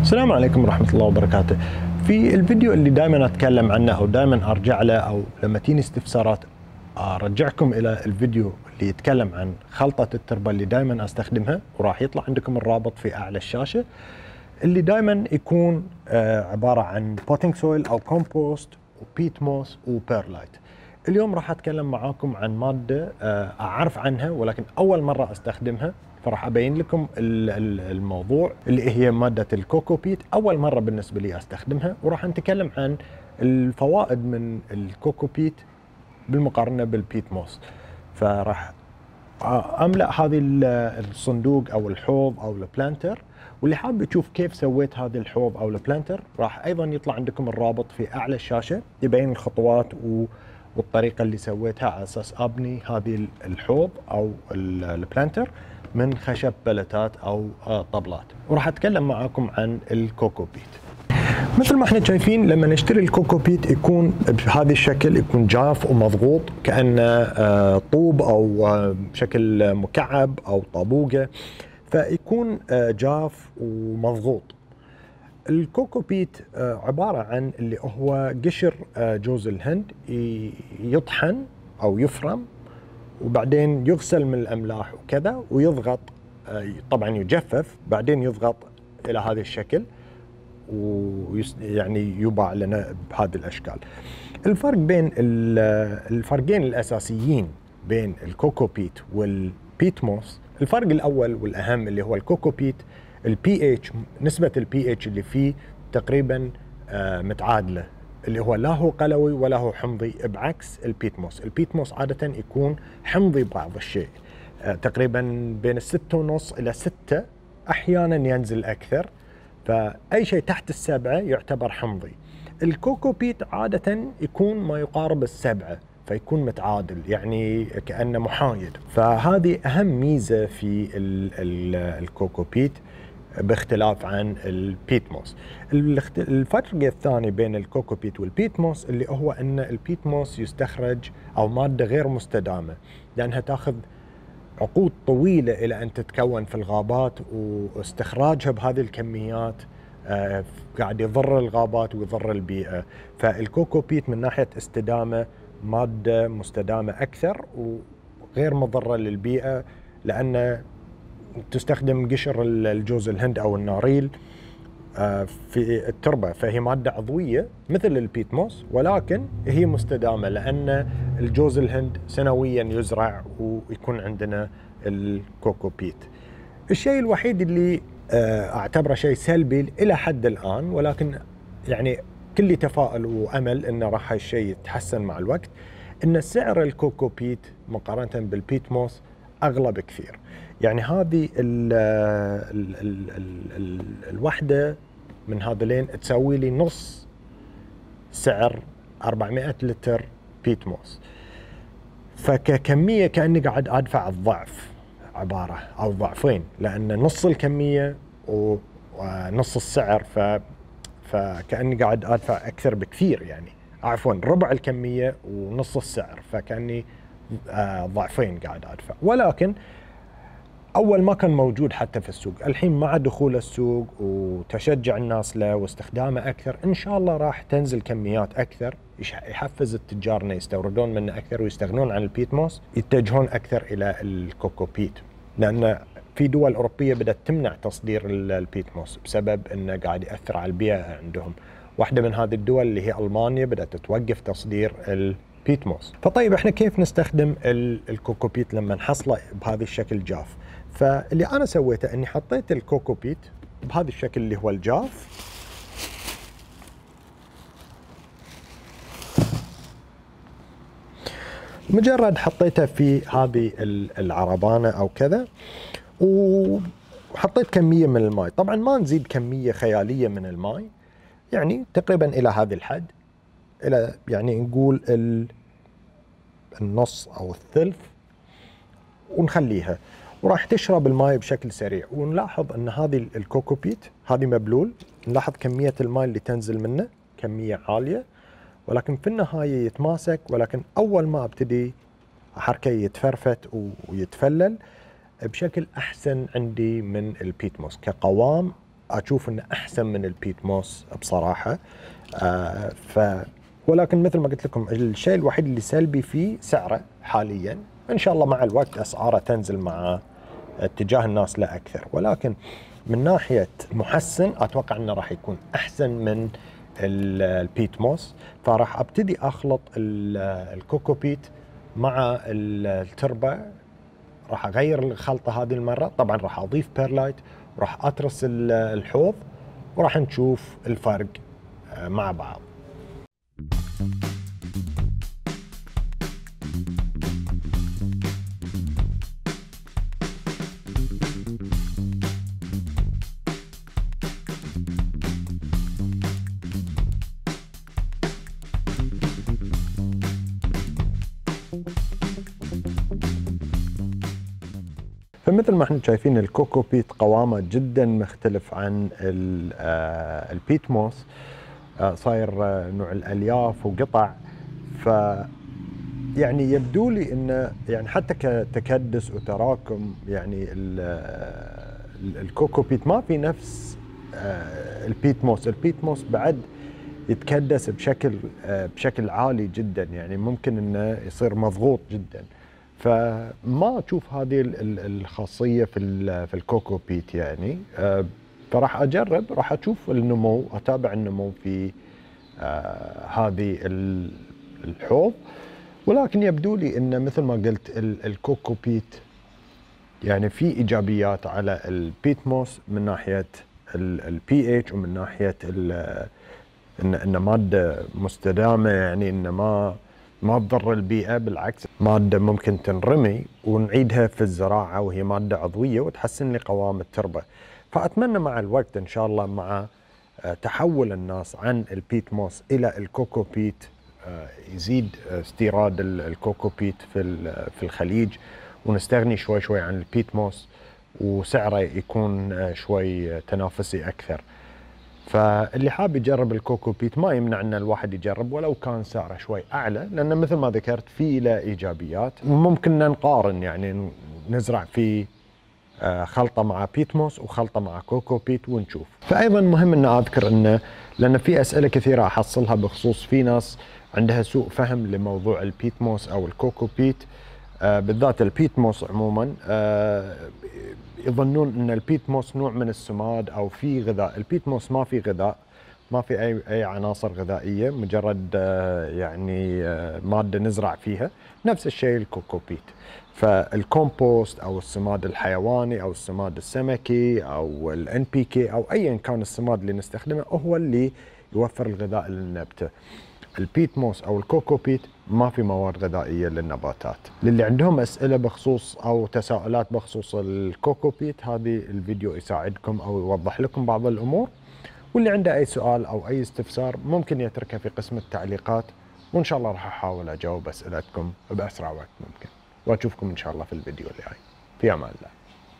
السلام عليكم ورحمة الله وبركاته. في الفيديو اللي دائما أتكلم عنه أو دائما أرجع له أو لما تيني استفسارات أرجعكم إلى الفيديو اللي يتكلم عن خلطة التربة اللي دائما أستخدمها، وراح يطلع عندكم الرابط في أعلى الشاشة، اللي دائما يكون عبارة عن بوتينج سويل أو كومبوست وبيت موس وبيرلايت. اليوم راح أتكلم معاكم عن مادة أعرف عنها ولكن أول مرة أستخدمها، فراح أبين لكم الموضوع اللي هي مادة الكوكو بيت. أول مرة بالنسبة لي أستخدمها، وراح نتكلم عن الفوائد من الكوكو بيت بالمقارنة بالبيت موس. فراح أملأ هذه الصندوق أو الحوض أو البلانتر، واللي حاب يشوف كيف سويت هذا الحوض أو البلانتر راح أيضا يطلع عندكم الرابط في أعلى الشاشة يبين الخطوات والطريقة اللي سويتها على أساس أبني هذه الحوض أو البلانتر من خشب بلتات أو طبلات. وراح أتكلم معاكم عن الكوكو بيت. مثل ما احنا شايفين لما نشتري الكوكو بيت يكون بهذا الشكل، يكون جاف ومضغوط كأنه طوب أو بشكل مكعب أو طابوقة، فيكون جاف ومضغوط. الكوكو بيت عبارة عن اللي هو قشر جوز الهند يطحن أو يفرم، وبعدين يغسل من الأملاح وكذا ويضغط، طبعا يجفف، بعدين يضغط إلى هذا الشكل ويعني يباع لنا بهذه الأشكال. الفرق بين الفرقين الأساسيين بين الكوكو بيت والبيت موس، الفرق الأول والأهم اللي هو الكوكو بيت البي اتش، نسبة البي اتش اللي فيه تقريبا متعادلة، اللي هو لا هو قلوي ولا هو حمضي، بعكس البيت موس. البيت موس عادة يكون حمضي بعض الشيء، تقريبا بين 6.5 إلى 6، أحيانا ينزل أكثر، فأي شيء تحت 7 يعتبر حمضي. الكوكو بيت عادة يكون ما يقارب 7، فيكون متعادل، يعني كأنه محايد. فهذه أهم ميزة في الكوكو بيت باختلاف عن البيت موس. الفرق الثاني بين الكوكو بيت والبيت موس اللي هو أن البيت موس يستخرج أو مادة غير مستدامة، لأنها تأخذ عقود طويلة إلى أن تتكون في الغابات، واستخراجها بهذه الكميات قاعد يضر الغابات ويضر البيئة. فالكوكو بيت من ناحية استدامة مادة مستدامة أكثر وغير مضرة للبيئة، لأن تستخدم قشر الجوز الهند أو الناريل في التربة، فهي مادة عضوية مثل البيت موس، ولكن هي مستدامة لأن الجوز الهند سنويا يزرع ويكون عندنا الكوكو بيت. الشيء الوحيد اللي أعتبره شيء سلبي إلى حد الآن، ولكن يعني كل تفاؤل وأمل أن راح هالشيء يتحسن مع الوقت، أن سعر الكوكو بيت مقارنة بالبيت موس أغلى بكثير. يعني هذه الوحدة من هذولين تسوي لي نص سعر 400 لتر بيت موس، فككمية كأني قاعد أدفع الضعف، عبارة أو ضعفين، لأن نص الكمية ونص السعر، فكأني قاعد أدفع أكثر بكثير، يعني عفوا ربع الكمية ونص السعر، فكأني ضعفين قاعد أدفع. ولكن أول ما كان موجود حتى في السوق، الحين مع دخول السوق وتشجع الناس له واستخدامه أكثر، إن شاء الله راح تنزل كميات أكثر، يحفز التجار إنه يستوردون منه أكثر ويستغنون عن البيت موس، يتجهون أكثر إلى الكوكو بيت، لأن في دول أوروبية بدأت تمنع تصدير البيت موس بسبب إنه قاعد يأثر على البيئة عندهم. واحدة من هذه الدول اللي هي ألمانيا بدأت توقف تصدير البيت موس. فطيب إحنا كيف نستخدم الكوكو بيت لما نحصله بهذا الشكل جاف؟ فاللي أنا سويته أني حطيت الكوكو بيت بهذا الشكل اللي هو الجاف، مجرد حطيته في هذه العربانة أو كذا، وحطيت كمية من الماء. طبعا ما نزيد كمية خيالية من الماء، يعني تقريبا إلى هذا الحد، إلى يعني نقول النص أو الثلث، ونخليها وراح تشرب الماء بشكل سريع. ونلاحظ ان هذه الكوكو بيت هذه مبلول، نلاحظ كمية الماء اللي تنزل منه كمية عالية، ولكن في النهاية يتماسك، ولكن اول ما ابتدي حركة يتفرفت ويتفلل بشكل احسن عندي من البيت موس كقوام اشوف انه احسن من البيت موس بصراحه. ولكن مثل ما قلت لكم الشيء الوحيد اللي سلبي فيه سعره حاليا. ان شاء الله مع الوقت اسعاره تنزل مع اتجاه الناس لا اكثر، ولكن من ناحيه محسن اتوقع انه راح يكون احسن من البيت موس. فراح ابتدي اخلط الكوكو بيت مع التربه. راح اغير الخلطه هذه المره، طبعا راح اضيف بيرلايت وراح اترس الحوض وراح نشوف الفرق مع بعض. فمثل ما احنا شايفين الكوكو بيت قوامه جدا مختلف عن البيت موس. صاير نوع الالياف وقطع. ف يعني يبدو لي انه يعني حتى كتكدس وتراكم يعني الكوكو بيت ما في نفس البيت موس. البيت موس بعد يتكدس بشكل عالي جدا، يعني ممكن انه يصير مضغوط جدا. فما اشوف هذه الخاصيه في الكوكو بيت يعني. فراح اجرب، راح اشوف النمو، اتابع النمو في هذه الحوض. ولكن يبدو لي ان مثل ما قلت الكوكو بيت يعني في ايجابيات على البيت موس من ناحيه البي اتش ومن ناحيه ان ماده مستدامه، يعني ان ما تضر البيئه، بالعكس ماده ممكن تنرمي ونعيدها في الزراعه وهي ماده عضويه وتحسن لي قوام التربه. فاتمنى مع الوقت ان شاء الله مع تحول الناس عن البيت موس الى الكوكو بيت يزيد استيراد الكوكو بيت في الخليج، ونستغني شوي شوي عن البيت موس وسعره يكون شوي تنافسي اكثر. فاللي حاب يجرب الكوكو بيت ما يمنع ان الواحد يجرب ولو كان سعره شوي اعلى، لان مثل ما ذكرت في له ايجابيات. ممكن نقارن يعني نزرع في خلطه مع بيت موس وخلطه مع كوكو بيت ونشوف. فايضا مهم ان اذكر انه لان في اسئله كثيره احصلها بخصوص في ناس عندها سوء فهم لموضوع البيت موس او الكوكو بيت، بالذات البيت موس عموما. يظنون ان البيت موس نوع من السماد او في غذاء. البيت موس ما في غذاء، ما في اي عناصر غذائيه، مجرد يعني ماده نزرع فيها. نفس الشيء الكوكو بيت. فالكومبوست او السماد الحيواني او السماد السمكي او الان بي كي او ايا كان السماد اللي نستخدمه هو اللي يوفر الغذاء للنبته. البيت موس او الكوكو بيت ما في مواد غذائيه للنباتات. للي عندهم اسئله بخصوص او تساؤلات بخصوص الكوكو بيت، هذه الفيديو يساعدكم او يوضح لكم بعض الامور. واللي عنده اي سؤال او اي استفسار ممكن يتركه في قسم التعليقات، وان شاء الله راح احاول اجاوب اسئلتكم باسرع وقت ممكن. واشوفكم ان شاء الله في الفيديو الجاي. في امان الله.